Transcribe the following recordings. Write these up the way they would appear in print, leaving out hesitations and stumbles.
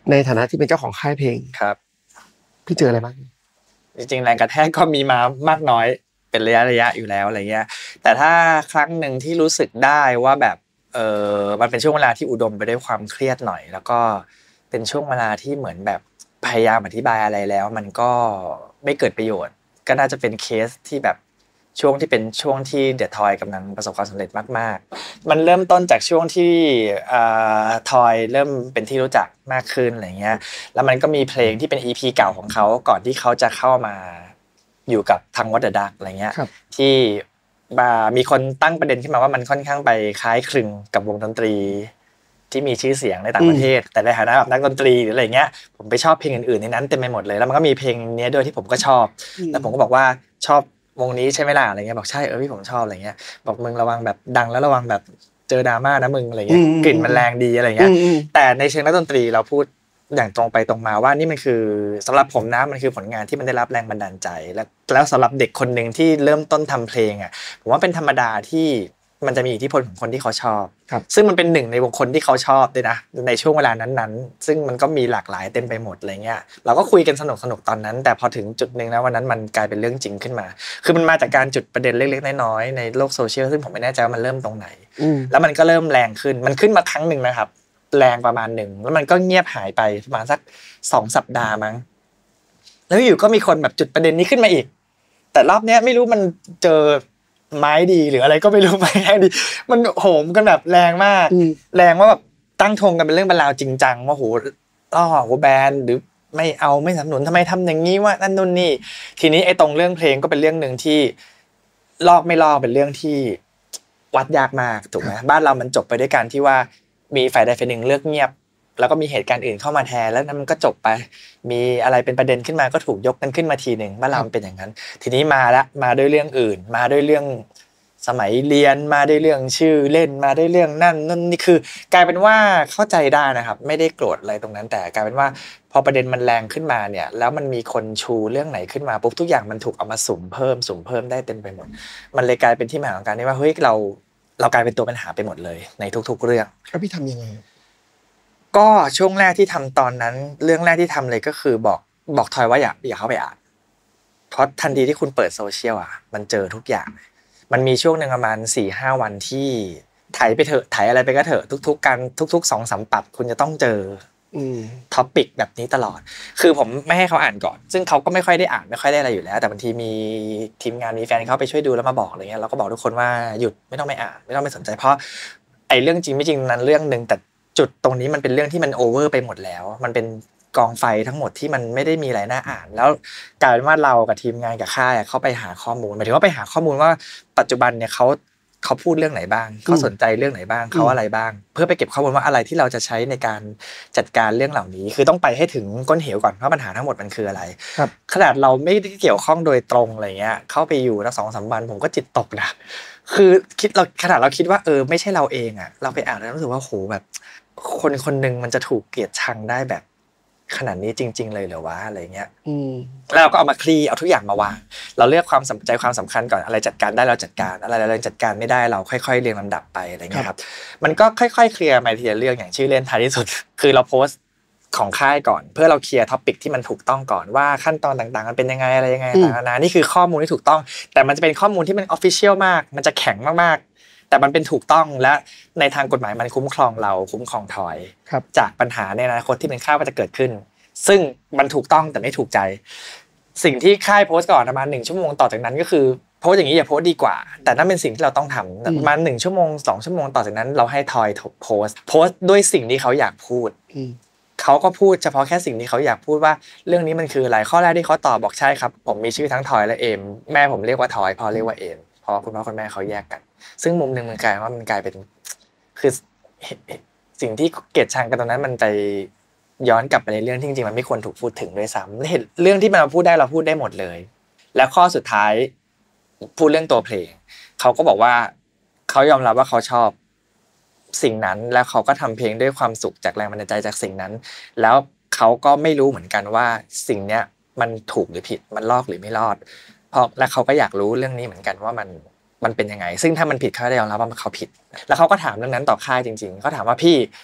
ในฐานะที่เป็นเจ้าของค่ายเพลงครับพี่เจออะไรบ้างจริงๆแรงกระแทกก็มีมามากน้อยเป็นระยะอยู่แล้วอะไรเงี้ยแต่ถ้าครั้งหนึ่งที่รู้สึกได้ว่าแบบมันเป็นช่วงเวลาที่อุดมไปด้วยความเครียดหน่อยแล้วก็เป็นช่วงเวลาที่เหมือนแบบพยายามอธิบายอะไรแล้วมันก็ไม่เกิดประโยชน์ก็น่าจะเป็นเคสที่แบบช่วงที่เป็นช่วงที่เดอะทอยกำลังประสบความสำเร็จมากๆมันเริ่มต้นจากช่วงที่ทอยเริ่มเป็นที่รู้จักมากขึ้นอะไรเงี้ยแล้วมันก็มีเพลงที่เป็น EP เก่าของเขาก่อนที่เขาจะเข้ามาอยู่กับทางWhat the Duckอะไรเงี้ยที่มีคนตั้งประเด็นขึ้นมาว่ามันค่อนข้างไปคล้ายคลึงกับวงดนตรีที่มีชื่อเสียงในต่างประเทศแต่ในฐานะแบบนักดนตรีหรืออะไรเงี้ยผมไปชอบเพลงอื่นๆในนั้นเต็มไปหมดเลยแล้วมันก็มีเพลงนี้ด้วยที่ผมก็ชอบแล้วผมก็บอกว่าชอบวงนี้ใช่ไหมล่ะอะไรเงี้ยบอกใช่พี่ผมชอบอะไรเงี้ยบอกมึงระวังแบบดังแล้วระวังแบบเจอดราม่านะมึงอะไรเงี้ยกลิ่นมันแรงดีอะไรเงี้ยแต่ในเชิงนักดนตรีเราพูดอย่างตรงไปตรงมาว่านี่มันคือสำหรับผมนะมันคือผลงานที่มันได้รับแรงบันดาลใจแล้วสำหรับเด็กคนนึงที่เริ่มต้นทำเพลงอ่ะผมว่าเป็นธรรมดาที่มันจะมีอิทธิพลของคนที่เขาชอบซึ่งมันเป็นหนึ่งในวงคนที่เขาชอบด้วยนะในช่วงเวลานั้นๆซึ่งมันก็มีหลากหลายเต็มไปหมดอะไรเงี้ยเราก็คุยกันสนุกตอนนั้นแต่พอถึงจุดนึงนะวันนั้นมันกลายเป็นเรื่องจริงขึ้นมาคือมันมาจากการจุดประเด็นเล็กๆน้อยๆในโลกโซเชียลซึ่งผมไม่แน่ใจว่ามันเริ่มตรงไหนแล้วมันก็เริ่มแรงขึ้นมันขึ้นมาครั้งนึงนะครับแรงประมาณนึงแล้วมันก็เงียบหายไปประมาณสัก2 สัปดาห์มั้งแล้วอยู่ก็มีคนแบบจุดประเด็นนี้ขึ้นมาอีกแต่รอบเนี้ยไม่รู้มันเจอไม้ดีหรืออะไรก็ไม่รู้ไม้แรงดีมันโหมกันแบบแรงมากแรงว่าแบบตั้งธงกันเป็นเรื่องเป็นราวจริงจังว่าโหแบนหรือไม่เอาไม่สนับสนุนทำไมทำอย่างนี้ว่านั่นนู่นนี่ทีนี้ไอ้ตรงเรื่องเพลงก็เป็นเรื่องนึงที่ลอกไม่ลอกเป็นเรื่องที่วัดยากมากถูกไหมบ้านเรามันจบไปด้วยกันที่ว่ามีฝ่ายใดฝ่ายหนึ่งเลือกเงียบแล้วก็มีเหตุการณ์อื่นเข้ามาแทนแล้วนั้นมันก็จบไปมีอะไรเป็นประเด็นขึ้นมาก็ถูกยกกันขึ้นมาทีนึงบ้านเราเป็นอย่างนั้นทีนี้มาด้วยเรื่องอื่นมาด้วยเรื่องสมัยเรียนมาด้วยเรื่องชื่อเล่นมาด้วยเรื่องนั่นนี่คือกลายเป็นว่าเข้าใจได้นะครับไม่ได้โกรธอะไรตรงนั้นแต่กลายเป็นว่าพอประเด็นมันแรงขึ้นมาเนี่ยแล้วมันมีคนชูเรื่องไหนขึ้นมาปุ๊บทุกอย่างมันถูกเอามาสุ่มเพิ่มได้เต็มไปหมดมันเลยกลายเป็นที่มาของการที่ว่าเฮ้ยเรากลายเป็นตัวปัญหาไปหมดเลยในทุกๆเรื่องแล้วพี่ทำยังไงก็ช่วงแรกที่ทำตอนนั้นเรื่องแรกที่ทำเลยก็คือบอกทอยว่าอย่าเข้าไปอ่านเพราะทันทีที่คุณเปิดโซเชียลอ่ะมันเจอทุกอย่างมันมีช่วงนึงประมาณ 4-5 วันที่ไถไปเถอะไถอะไรไปก็เถอะทุกๆการทุกๆ 2-3 ปัดคุณจะต้องเจอท็อปิกแบบนี้ตลอดคือผมไม่ให้เขาอ่านก่อนซึ่งเขาก็ไม่ค่อยได้อ่านไม่ค่อยได้อะไรอยู่แล้วแต่บางทีมีทีมงานมีแฟนเขาไปช่วยดูแล้วมาบอกอะไรเงี้ยเราก็บอกทุกคนว่าหยุดไม่ต้องไปอ่านไม่ต้องไปสนใจเพราะไอ้เรื่องจริงไม่จริงนั้นเรื่องนึงแต่จุดตรงนี้มันเป็นเรื่องที่มันโอเวอร์ไปหมดแล้วมันเป็นกองไฟทั้งหมดที่มันไม่ได้มีอะไรน่าอ่านแล้วกลายเป็นว่าเรากับทีมงานกับค่ายเข้าไปหาข้อมูลหมายถึงว่าไปหาข้อมูลว่าปัจจุบันเนี่ยเขาพูดเรื่องไหนบ้างเขาสนใจเรื่องไหนบ้างเขาอะไรบ้างเพื่อไปเก็บข้อมูลว่าอะไรที่เราจะใช้ในการจัดการเรื่องเหล่านี้คือต้องไปให้ถึงก้นเหวก่อนว่าปัญหาทั้งหมดมันคืออะไรขนาดเราไม่ได้เกี่ยวข้องโดยตรงอะไรเงี้ยเข้าไปอยู่สัก 2-3 วันผมก็จิตตกนะคือขนาดเราคิดว่าไม่ใช่เราเองอ่ะเราไปอ่านแล้วรู้สึกว่าโหแบบคนนึงมันจะถูกเกลียดชังได้แบบขนาดนี้จริงๆเลยเหรอวะอะไรเงี้ยแล้วเราก็เอามาคลี่เอาทุกอย่างมาวางเราเลือกความสนใจความสำคัญก่อนอะไรจัดการได้เราจัดการอะไรเราจัดการไม่ได้เราค่อยๆเรียงลำดับไปอะไรเงี้ยครับมันก็ค่อยๆเคลียร์มาทีละเรื่องอย่างชื่อเล่นท้ายที่สุดคือเราโพสต์ของค่ายก่อนเพื่อเราเคลียร์ท็อปิกที่มันถูกต้องก่อนว่าขั้นตอนต่างๆมันเป็นยังไงอะไรยังไงต่างๆนี่คือข้อมูลที่ถูกต้องแต่มันจะเป็นข้อมูลที่มันออฟฟิเชียลมากมันจะแข็งมากๆแต่มันเป็นถูกต้องและในทางกฎหมายมันคุ้มครองเราคุ้มครองทอยจากปัญหาในอนาคตที่เป็นคาดว่าจะเกิดขึ้นซึ่งมันถูกต้องแต่ไม่ถูกใจสิ่งที่ค่ายโพสต์ก่อนประมาณ1 ชั่วโมงต่อจากนั้นก็คือโพสต์อย่างนี้อย่าโพสต์ดีกว่าแต่นั่นเป็นสิ่งที่เราต้องทำประมาณ1 ชั่วโมง2 ชั่วโมงต่อจากนั้นเราให้ทอยโพสต์ด้วยสิ่งที่เขาอยากพูดเขาก็พูดเฉพาะแค่สิ่งที่เขาอยากพูดว่าเรื่องนี้มันคืออะไรข้อแรกที่เขาตอบบอกใช่ครับผมมีชื่อทั้งทอยและเอมแม่ผมเรียกว่าทอยพ่อเรียกว่าเอมเพราะคุณพ่อคุณแม่เขาแยกกันซึ่งมุมนึงมันกลายเป็นคือสิ่งที่เกลียดชังกันตรงนั้นมันไปย้อนกลับไปในเรื่องที่จริงๆมันไม่ควรถูกพูดถึงด้วยซ้ำเห็นเรื่องที่มันพูดได้เราพูดได้หมดเลยแล้วข้อสุดท้ายพูดเรื่องตัวเพลงเขาก็บอกว่าเขายอมรับว่าเขาชอบสิ่งนั้นแล้วเขาก็ทำเพลงด้วยความสุขจากแรงบันดาลใจจากสิ่งนั้นแล้วเขาก็ไม่รู้เหมือนกันว่าสิ่งเนี้ยมันถูกหรือผิดมันรอดหรือไม่รอดเพราะและเขาก็อยากรู้เรื่องนี้เหมือนกันว่ามันเป็นยังไงซึ่งถ้ามันผิดเขาได้ยอมรับว่าเขาผิดแล้วเขาก็ถามเรื่องนั้นต่อค่ายจริงๆเขาถามว่าพี่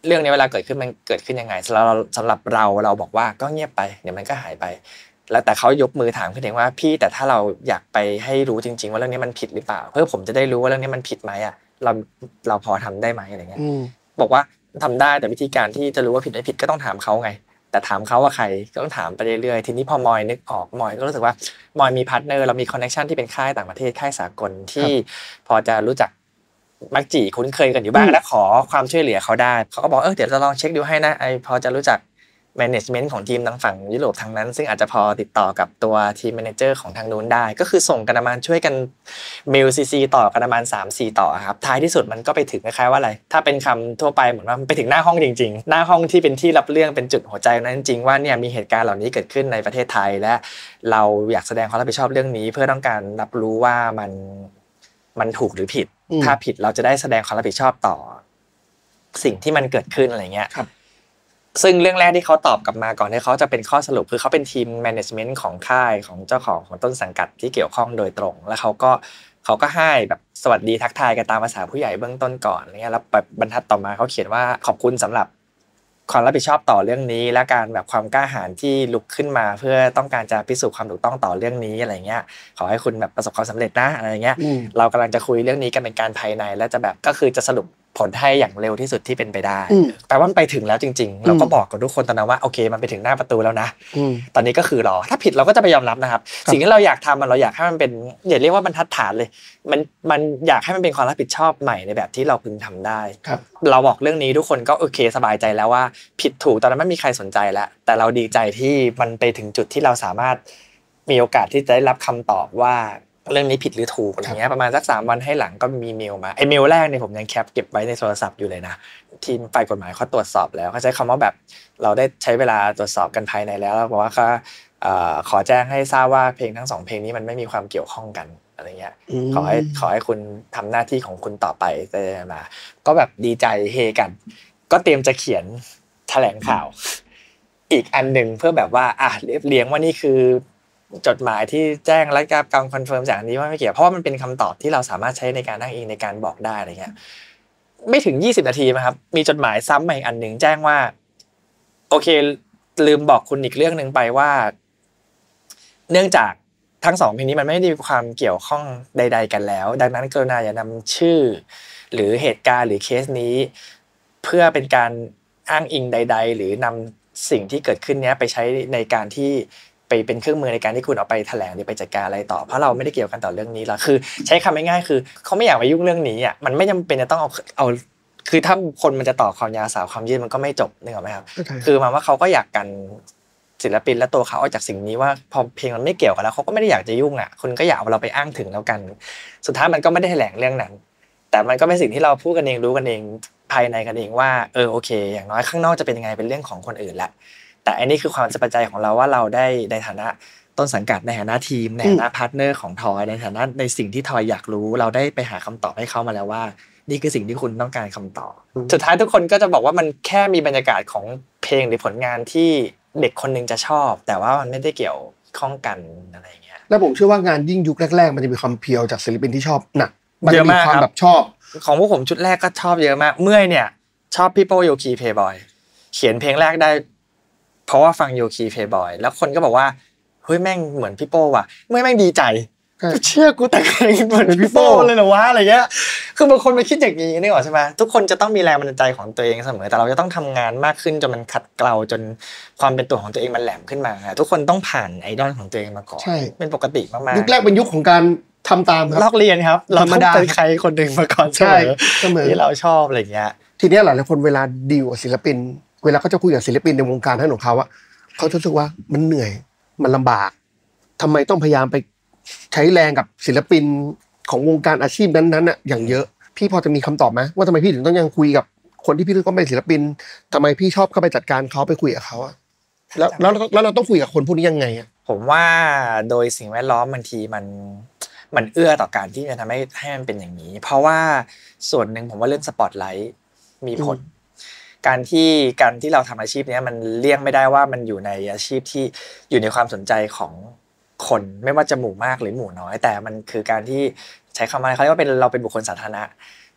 เรื่องนี้เวลาเกิดขึ้นมันเกิดขึ้นยังไงสำหรับเราบอกว่าก็เงียบไปเดี๋ยวมันก็หายไปแล้วแต่เขายกมือถามขึ้นเองว่าพี่แต่ถ้าเราอยากไปให้รู้จริงๆว่าเรื่องนี้มันผิดหรือเปล่าเพื่อผมจะได้รู้ว่าเรื่องนี้มันผิดไหมอ่ะเราพอทำได้ไหมอะไรเงี้ยบอกว่าทำได้แต่วิธีการที่จะรู้ว่าผิดไม่ผิดก็ต้องถามเขาไงแต่ถามเขาว่าใครก็ต้องถามไปเรื่อยๆทีนี้พอมอยนึกออกมอยก็รู้สึกว่ามอยมีพาร์ทเนอร์เรามีคอนเนคชั่นที่เป็นค่ายต่างประเทศค่ายสากลที่พอจะรู้จักมักจีคุ้นเคยกันอยู่บ้างและขอความช่วยเหลือเขาได้เขาก็บอกเดี๋ยวจะลองเช็คดูให้นะไอพอจะรู้จักmanagement ของทีมทางฝั่งยุโรปทางนั้นซึ่งอาจจะพอติดต่อกับตัวทีม manager ของทางนู้นได้ก็คือส่งกันประมาณช่วยกันเมลซีต่อกันประมาณ 3-4 ต่อครับท้ายที่สุดมันก็ไปถึงคล้ายๆว่าอะไรถ้าเป็นคำทั่วไปเหมือนว่ามันไปถึงหน้าห้องจริงๆหน้าห้องที่เป็นที่รับเรื่องเป็นจุดหัวใจนั้นจริงๆว่าเนี่ยมีเหตุการณ์เหล่านี้เกิดขึ้นในประเทศไทยและเราอยากแสดงความรับผิดชอบเรื่องนี้เพื่อต้องการรับรู้ว่ามันถูกหรือผิดถ้าผิดเราจะได้แสดงความรับผิดชอบต่อสิ่งที่มันเกิดขึ้นอะไรเงี้ยซึ่งเรื่องแรกที่เขาตอบกลับมาก่อนที่เขาจะเป็นข้อสรุปคือเขาเป็นทีมแมネจเมนต์ของค่ายของเจ้าของต้นสังกัดที่เกี่ยวข้องโดยตรงแล้วเขาก็ให้แบบสวัสดีทักทายกันตามภาษาผู้ใหญ่เบื้องต้นก่อนอะไรเงี้ยแล้วบรรทัดต่อมาเขาเขียนว่าขอบคุณสำหรับความรับผิดชอบต่อเรื่องนี้และการแบบความกล้าหาญที่ลุกขึ้นมาเพื่อต้องการจะพิสูจน์ความถูกต้องต่อเรื่องนี้อะไรเงี้ยขอให้คุณแบบประสบความสำเร็จนะอะไรเงี้ยเรากำลังจะคุยเรื่องนี้กันเป็นการภายในและจะแบบก็คือจะสรุปผลให้อย่างเร็วที่สุดที่เป็นไปได้แปลว่ามันไปถึงแล้วจริงๆเราก็บอกกับทุกคนตอนนั้นว่าโอเคมันไปถึงหน้าประตูแล้วนะตอนนี้ก็คือรอถ้าผิดเราก็จะไปยอมรับนะครับสิ่งที่เราอยากทำเราอยากให้มันเป็นอย่าเรียกว่าบรรทัดฐานเลยมันอยากให้มันเป็นความรับผิดชอบใหม่ในแบบที่เราพึงทำได้เราบอกเรื่องนี้ทุกคนก็โอเคสบายใจแล้วว่าผิดถูกตอนนั้นไม่มีใครสนใจแล้วแต่เราดีใจที่มันไปถึงจุดที่เราสามารถมีโอกาสที่จะได้รับคำตอบว่าเรื่องนี้ผิดหรือถูกอะไรเงี้ยประมาณสัก3วันให้หลังก็มีเมลมาไอ้เมลแรกเนี่ยผมยังแคปเก็บไว้ในโทรศัพท์อยู่เลยนะทีมฝ่ายกฎหมายเขาตรวจสอบแล้วเขาใช้คำว่าแบบเราได้ใช้เวลาตรวจสอบกันภายในแล้วบอกว่าเขาขอแจ้งให้ทราบว่าเพลงทั้ง2เพลงนี้มันไม่มีความเกี่ยวข้องกันอะไรเงี้ยขอให้คุณทำหน้าที่ของคุณต่อไปได้มาก็แบบดีใจเฮกันก็เตรียมจะเขียนแถลงข่าวอีกอันนึงเพื่อแบบว่าเรียบเรียงว่านี่คือจดหมายที่แจ้งและการคอนเฟิร์มจากนี้ว่าไม่เกี่ยวเพราะว่ามันเป็นคำตอบที่เราสามารถใช้ในการอ้างอิงในการบอกได้อะไรเงี้ยไม่ถึง20นาทีมั้งครับมีจดหมายซ้ำมาอีกอันนึงแจ้งว่าโอเคลืมบอกคุณอีกเรื่องนึงไปว่าเนื่องจากทั้ง2เพลงนี้มันไม่ได้มีความเกี่ยวข้องใดๆกันแล้วดังนั้นกรุณาอย่านำชื่อหรือเหตุการณ์หรือเคสนี้เพื่อเป็นการอ้างอิงใดๆหรือนำสิ่งที่เกิดขึ้นเนี้ยไปใช้ในการที่ไปเป็นเครื่องมือในการที่คุณเอาไปแถลงหรือไปจัดการอะไรต่อเพราะเราไม่ได้เกี่ยวกันต่อเรื่องนี้หรอกคือใช้คำง่ายๆคือเขาไม่อยากมายุ่งเรื่องนี้อ่ะมันไม่จำเป็นจะต้องเอาคือถ้าคนมันจะต่อความยาวสาวความยืดมันก็ไม่จบนึกออกไหมครับคือหมายว่าเขาก็อยากกันศิลปินและตัวเขาออกจากสิ่งนี้ว่าพอเพลงมันไม่เกี่ยวกันแล้วเขาก็ไม่ได้อยากจะยุ่งอ่ะคุณก็อยากเอาเราไปอ้างถึงแล้วกันสุดท้ายมันก็ไม่ได้แถลงเรื่องนั้นแต่มันก็เป็นสิ่งที่เราพูดกันเองรู้กันเองภายในกันเองว่าโอเคอย่างน้อยข้างนอกจะเป็นยังไงเป็นเรื่องของคนอื่นละแต่อันนี้คือความสบายใจของเราว่าเราได้ในฐานะต้นสังกัดในฐานะทีมในฐานะพาร์ทเนอร์ของทอยในฐานะในสิ่งที่ทอยอยากรู้เราได้ไปหาคำตอบให้เขามาแล้วว่านี่คือสิ่งที่คุณต้องการคำตอบสุดท้ายทุกคนก็จะบอกว่ามันแค่มีบรรยากาศของเพลงหรือผลงานที่เด็กคนนึงจะชอบแต่ว่ามันไม่ได้เกี่ยวข้องกันอะไรอย่างเงี้ยแล้วผมเชื่อว่างานยิ่งยุคแรกๆมันจะมีความเพียวจากศิลปินที่ชอบหนักมันจะมีความแบบชอบของพวกผมชุดแรกก็ชอบเยอะมากเมื่อยเนี่ยชอบพี่โป้โยคีเพย์บอยเขียนเพลงแรกได้เพราะว่าฟังโยคีเพย์บอยแล้วคนก็บอกว่าเฮ้ยแม่งเหมือนพี่โป้ว่ะเมื่อแม่งดีใจเชื่อกูแต่งเพลงเหมือนพี่โป้เลยเหรอวะอะไรเงี้ยคือบางคนมันคิดอย่างนี้นึกออกใช่ไหมทุกคนจะต้องมีแรงบันดาลใจของตัวเองเสมอแต่เราจะต้องทำงานมากขึ้นจนมันขัดเกลาจนความเป็นตัวของตัวเองมันแหลมขึ้นมาทุกคนต้องผ่านไอดอลของตัวเองมาก่อนเป็นปกติมากๆยุคแรกเป็นยุคของการทำตามครับลอกเรียนครับเราต้องเป็นใครคนหนึ่งมาก่อนเสมอที่เราชอบอะไรเงี้ยทีนี้หลายๆคนเวลาดีลกับศิลปินเวลาเขาจะคุยกับศิลปินในวงการของเขาอะเขาจะรู้สึกว่ามันเหนื่อยมันลำบากทำไมต้องพยายามไปใช้แรงกับศิลปินของวงการอาชีพนั้นๆน่ะอย่างเยอะพี่พอจะมีคำตอบไหมว่าทำไมพี่ถึงต้องยังคุยกับคนที่พี่รู้ว่าเป็นศิลปินทำไมพี่ชอบเข้าไปจัดการเขาไปคุยกับเขาอะแล้วเราต้องคุยกับคนพวกนี้ยังไงอะผมว่าโดยสิ่งแวดล้อมบางทีมันเอื้อต่อการที่จะทำให้มันเป็นอย่างนี้เพราะว่าส่วนหนึ่งผมว่าเรื่องสปอตไลท์มีผลการที่เราทำอาชีพนี้มันเลี่ยงไม่ได้ว่ามันอยู่ในอาชีพที่อยู่ในความสนใจของคนไม่ว่าจะหมู่มากหรือหมู่น้อยแต่มันคือการที่ใช้คำว่าเขาเรียกว่าเราเป็นบุคคลสาธารณะ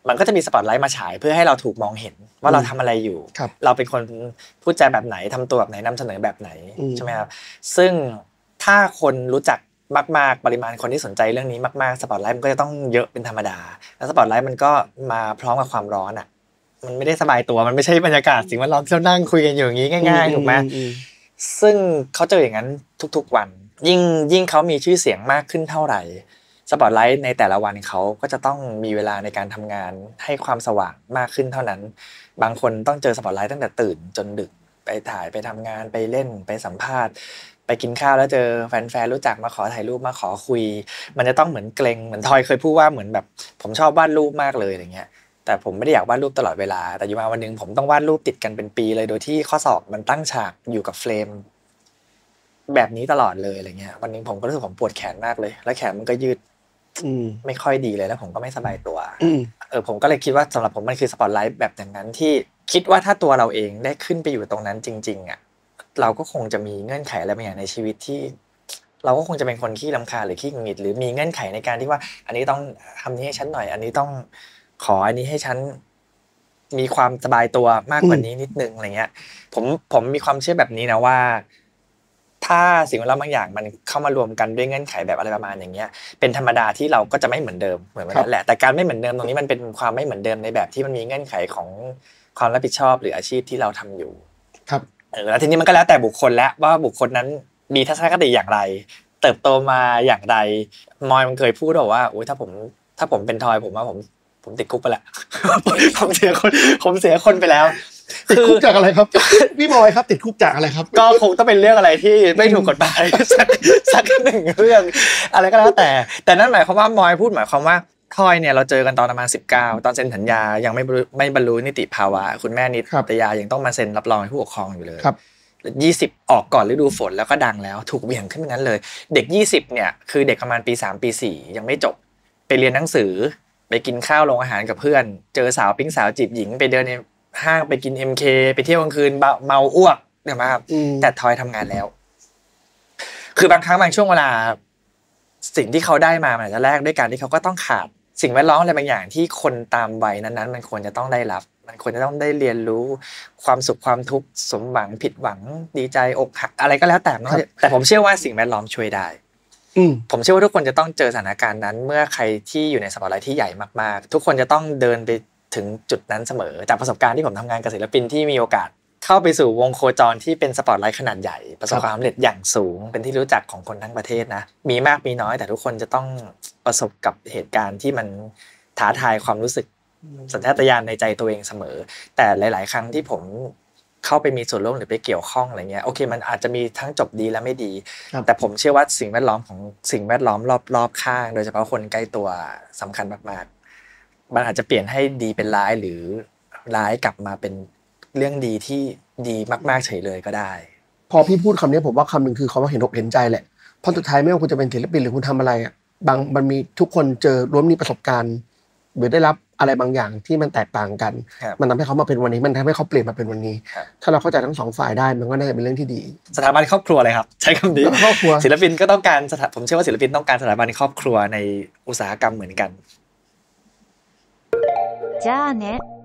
มันก็จะมีสปอตไลท์มาฉายเพื่อให้เราถูกมองเห็นว่าเราทำอะไรอยู่เราเป็นคนพูดจาแบบไหนทำตัวแบบไหนนำเสนอแบบไหนใช่ไหมครับซึ่งถ้าคนรู้จักมากๆปริมาณคนที่สนใจเรื่องนี้มากๆสปอตไลท์มันก็จะต้องเยอะเป็นธรรมดาแล้วสปอตไลท์มันก็มาพร้อมกับความร้อนอ่ะมันไม่ได้สบายตัวมันไม่ใช่บรรยากาศสิ่งแวดล้อมที่เรานั่งคุยกันอยู่อย่างนี้ง่ายๆถูกไหมซึ่งเขาเจออย่างนั้นทุกๆวันยิ่งเขามีชื่อเสียงมากขึ้นเท่าไหร่สปอตไลท์ในแต่ละวันเขาก็จะต้องมีเวลาในการทำงานให้ความสว่างมากขึ้นเท่านั้นบางคนต้องเจอสปอตไลท์ตั้งแต่ตื่นจนดึกไปถ่ายไปทำงานไปเล่นไปสัมภาษณ์ไปกินข้าวแล้วเจอแฟนๆรู้จักมาขอถ่ายรูปมาขอคุยมันจะต้องเหมือนเกรงเหมือนทอยเคยพูดว่าเหมือนแบบผมชอบวาดรูปมากเลยอย่างเงี้ยแต่ผมไม่ได้อยากวาดรูปตลอดเวลาแต่อยู่มาวันนึงผมต้องวาดรูปติดกันเป็นปีเลยโดยที่ข้อศอกมันตั้งฉากอยู่กับเฟรมแบบนี้ตลอดเลยอะไรเงี้ยวันนึงผมก็รู้สึกผมปวดแขนมากเลยแล้วแขนมันก็ยืดไม่ค่อยดีเลยแล้วผมก็ไม่สบายตัวผมก็เลยคิดว่าสำหรับผมมันคือสปอตไลท์แบบอย่างนั้นที่คิดว่าถ้าตัวเราเองได้ขึ้นไปอยู่ตรงนั้นจริงๆอ่ะเราก็คงจะมีเงื่อนไขอะไรบางอย่างในชีวิตที่เราก็คงจะเป็นคนขี้รำคาญหรือขี้หงุดหงิดหรือมีเงื่อนไขในการที่ว่าอันนี้ต้องทำนี้ให้ฉันหน่อยอันนี้ต้องขออันนี้ให้ฉันมีความสบายตัวมากกว่านี้นิดนึงอะไรเงี้ยผมมีความเชื่อแบบนี้นะว่าถ้าสิ่งแวดล้อมบางอย่างมันเข้ามารวมกันด้วยเงื่อนไขแบบอะไรประมาณอย่างเงี้ยเป็นธรรมดาที่เราก็จะไม่เหมือนเดิมเหมือนนั่นแหละแต่การไม่เหมือนเดิมตรงนี้มันเป็นความไม่เหมือนเดิมในแบบที่มันมีเงื่อนไขของความรับผิดชอบหรืออาชีพที่เราทำอยู่ครับแล้วทีนี้มันก็แล้วแต่บุคคลแล้วว่าบุคคลนั้นมีทัศนคติอย่างไรเติบโตมาอย่างไรมอยมันเคยพูดว่าโอ้ยถ้าผมเป็นทอยผมว่าผมติดคุกไปแล้วผมเสียคนไปแล้วติดคุกจากอะไรครับพี่บอยครับติดคุกจากอะไรครับก็คงต้องเป็นเรื่องอะไรที่ไม่ถูกกฎหมายสักหนึ่งเรื่องอะไรก็แล้วแต่นั่นหมายความว่ามอยพูดหมายความว่าทอยเนี่ยเราเจอกันตอนประมาณ19ตอนเซ็นสัญญายังไม่บรรลุนิติภาวะคุณแม่นิตยายังต้องมาเซ็นรับรองให้ผู้ปกครองอยู่เลย20ออกก่อนฤดูฝนแล้วก็ดังแล้วถูกเหวี่ยงขึ้นงั้นเลยเด็ก20เนี่ยคือเด็กประมาณปี3ปี4ยังไม่จบไปเรียนหนังสือไปกินข้าวโรงอาหารกับเพื่อนเจอสาวปิ๊งสาวจีบหญิงไปเดินในห้างไปกิน MK ไปเที่ยวกลางคืนเมาอ้วกเนี่ยมาครับแต่ทอยทำงานแล้วคือบางครั้งบางช่วงเวลาสิ่งที่เขาได้มาอาจจะแลกด้วยการที่เขาก็ต้องขาดสิ่งแวดล้อมอะไรบางอย่างที่คนตามวัยนั้นๆมันควรจะต้องได้รับมันควรจะต้องได้เรียนรู้ความสุขความทุกข์สมหวังผิดหวังดีใจอกหักอะไรก็แล้วแต่ผมเชื่อว่าสิ่งแวดล้อมช่วยได้ผมเชื่อว่าทุกคนจะต้องเจอสถานการณ์นั้นเมื่อใครที่อยู่ในสปอตไลท์ที่ใหญ่มากๆทุกคนจะต้องเดินไปถึงจุดนั้นเสมอจากประสบการณ์ที่ผมทำงานกับศิลปินที่มีโอกาสเข้าไปสู่วงโคจรที่เป็นสปอตไลท์ขนาดใหญ่ประสบความสำเร็จอย่างสูงเป็นที่รู้จักของคนทั้งประเทศนะมีมากมีน้อยแต่ทุกคนจะต้องประสบกับเหตุการณ์ที่มันท้าทายความรู้สึกสัญชาตญาณในใจตัวเองเสมอแต่หลายๆครั้งที่ผมเข้าไปมีส่วนร่วมหรือไปเกี่ยวข้องอะไรเงี้ยโอเคมันอาจจะมีทั้งจบดีและไม่ดีแต่ผมเชื่อว่าสิ่งแวดล้อมรอบข้างโดยเฉพาะคนใกล้ตัวสำคัญมากๆมันอาจจะเปลี่ยนให้ดีเป็นร้ายหรือร้ายกลับมาเป็นเรื่องดีที่ดีมากๆเฉยเลยก็ได้พอพี่พูดคำนี้ผมว่าคำหนึ่งคือคำว่าเห็นอกเห็นใจแหละเพราะสุดท้ายไม่ว่าคุณจะเป็นศิลปินหรือคุณทำอะไรอ่ะมันมีทุกคนเจอล้วนมีประสบการณ์หรือได้รับอะไรบางอย่างที่มันแตกต่างกันมันทำให้เขามาเป็นวันนี้มันทำให้เขาเปลี่ยนมาเป็นวันนี้ถ้าเราเข้าใจทั้งสองฝ่ายได้มันก็น่าจะเป็นเรื่องที่ดีสถาบันครอบครัวเลยครับใช้คำนี้ครอบครัวศิลปินก็ต้องการผมเชื่อว่าศิลปินต้องการสถาบันครอบครัวในอุตสาหกรรมเหมือนกันじゃあね